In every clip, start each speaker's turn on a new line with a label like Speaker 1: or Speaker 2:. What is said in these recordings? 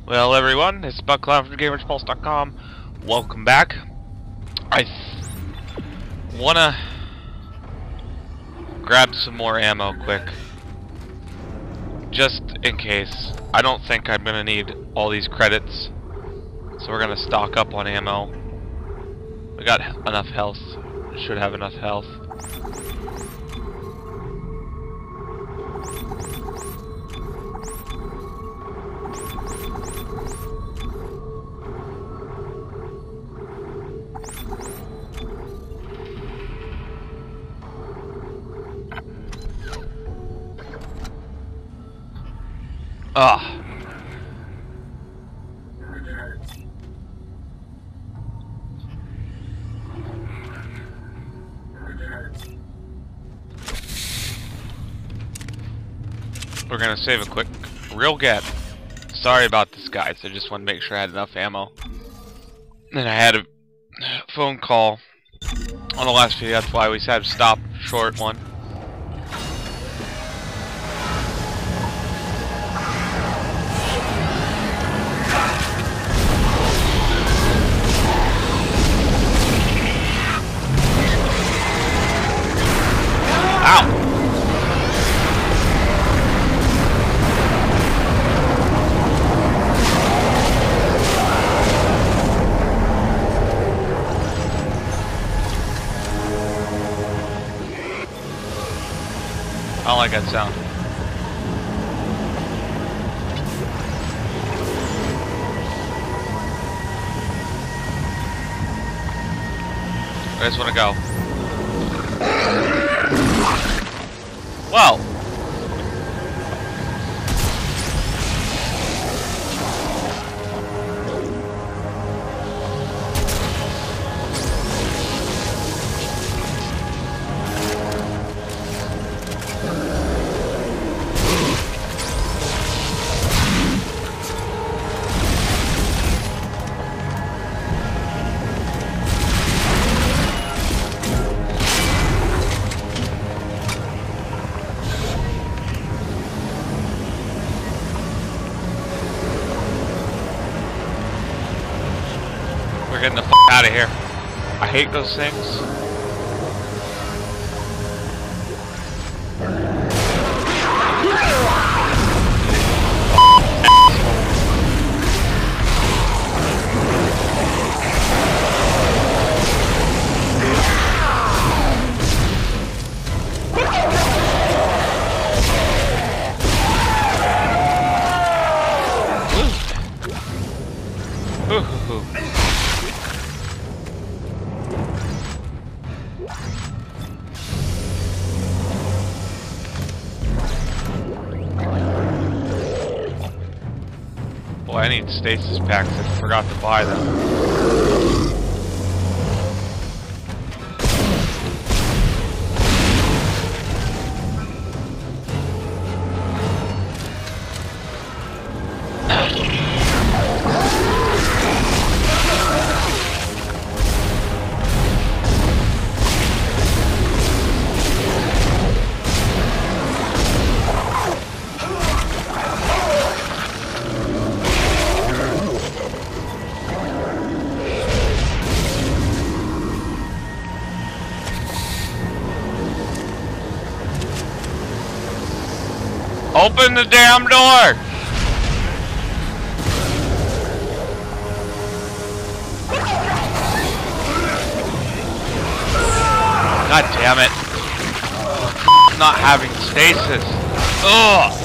Speaker 1: Well, everyone, it's BuckCloud from GamersPulse.com. Welcome back. I wanna grab some more ammo quick, just in case. I don't think I'm gonna need all these credits, so we're gonna stock up on ammo. We got enough health. Should have enough health. Ah. We're gonna save a quick real get. Sorry about this, guys. I just wanted to make sure I had enough ammo. And I had a phone call on the last video. That's why we had to stop short one. I don't like that sound. I just want to go. Whoa! We're getting the f out of here. I hate those things. Boy, I need stasis packs. I forgot to buy them. Open the damn door! God damn it. Not having stasis. Ugh!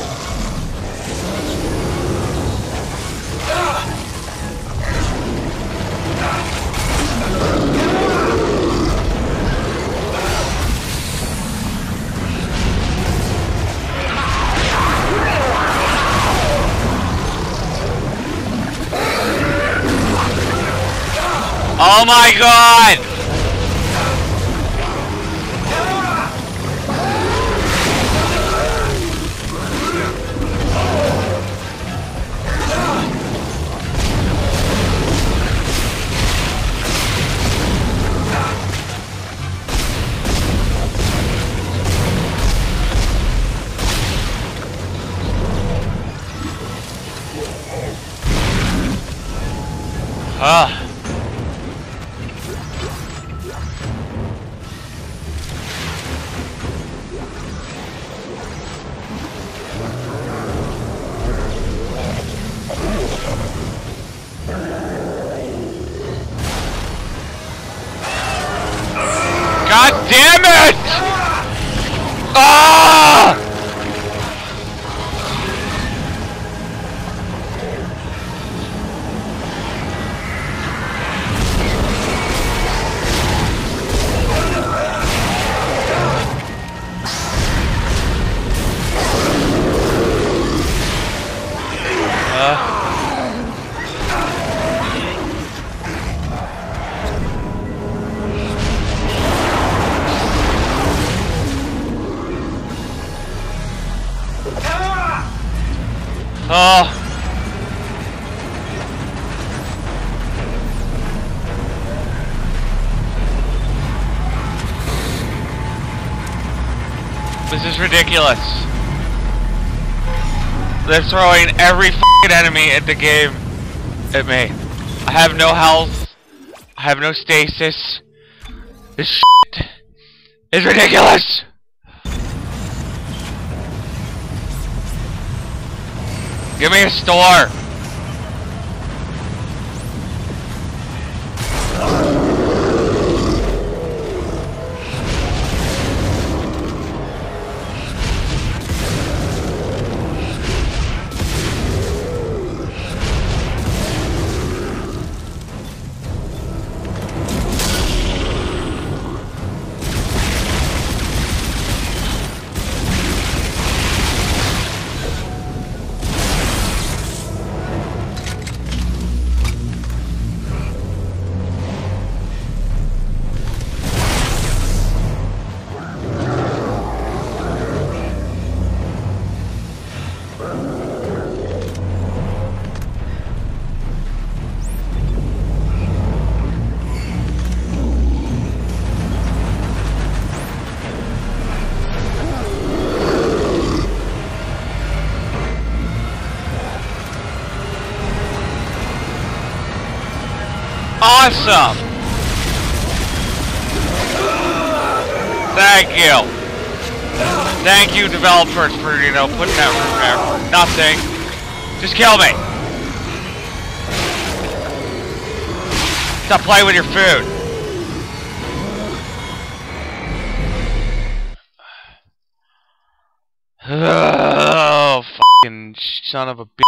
Speaker 1: Oh my god! Ah. God damn it! Ah! Oh. This is ridiculous. They're throwing every fucking enemy at the game at me. I have no health. I have no stasis. This shit is ridiculous. Give me a store. Awesome! Thank you! Thank you, developers, for, you know, putting that room there. Nothing. Just kill me! Stop playing with your food! Oh, fucking son of a bitch.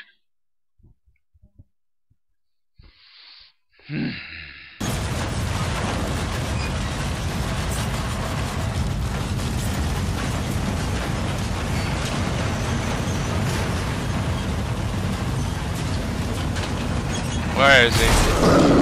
Speaker 1: Where is he?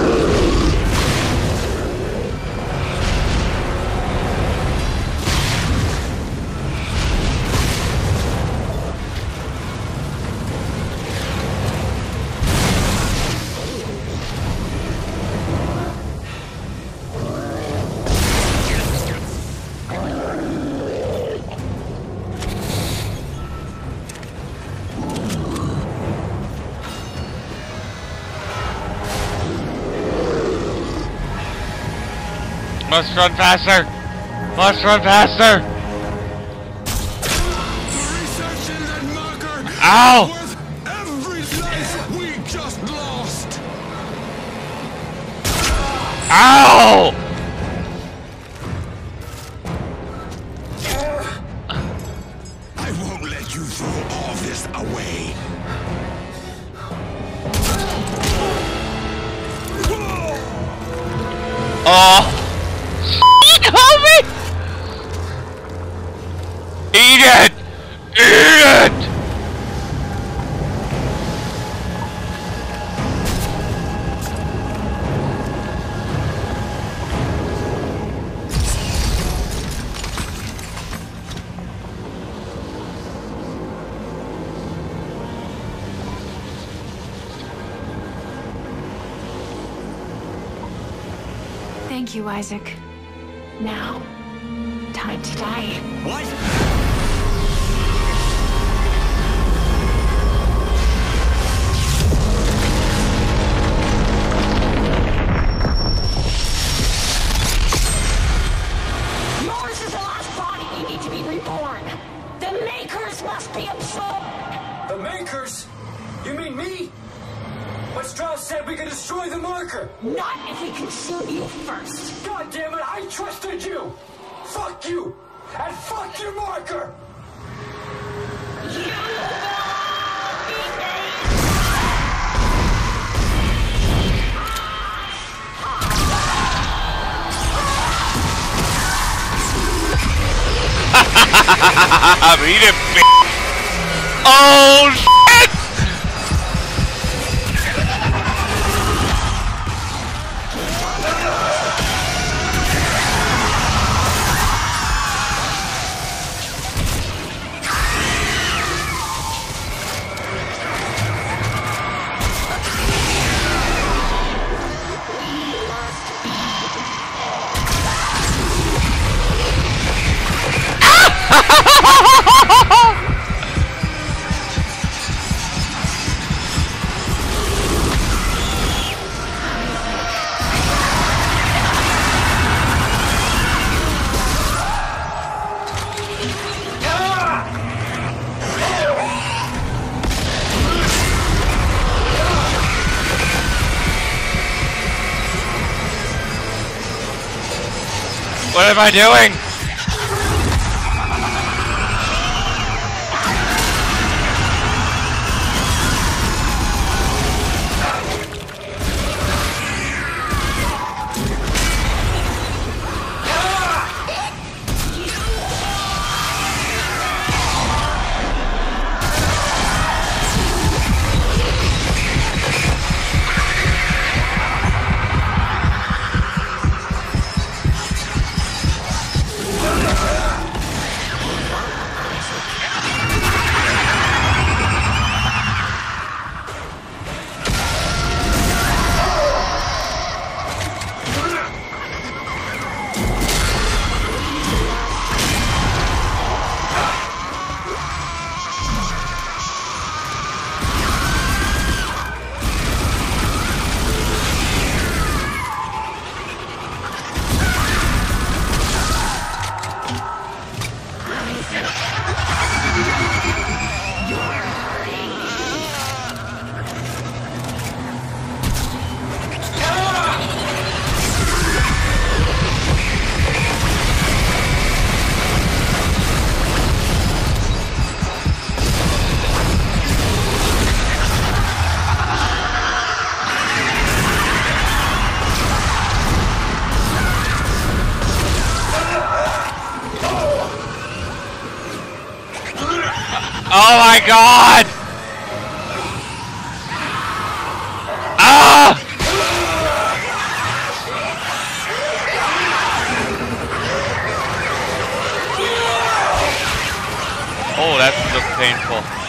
Speaker 1: Must run faster! Must run faster! Ow!
Speaker 2: Every life we just lost.
Speaker 1: Ow!
Speaker 2: I won't let you throw all this away.
Speaker 1: Oh! Homie! Eat it! Eat it!
Speaker 3: Thank you, Isaac. Now, time to die.
Speaker 2: What?
Speaker 4: said we could destroy the marker!
Speaker 3: Not if we can shoot you first.
Speaker 4: God damn it, I trusted you! Fuck you! And fuck your marker!
Speaker 1: Beat him, oh shit! What am I doing? Oh my god! Ah! Oh, that looks painful.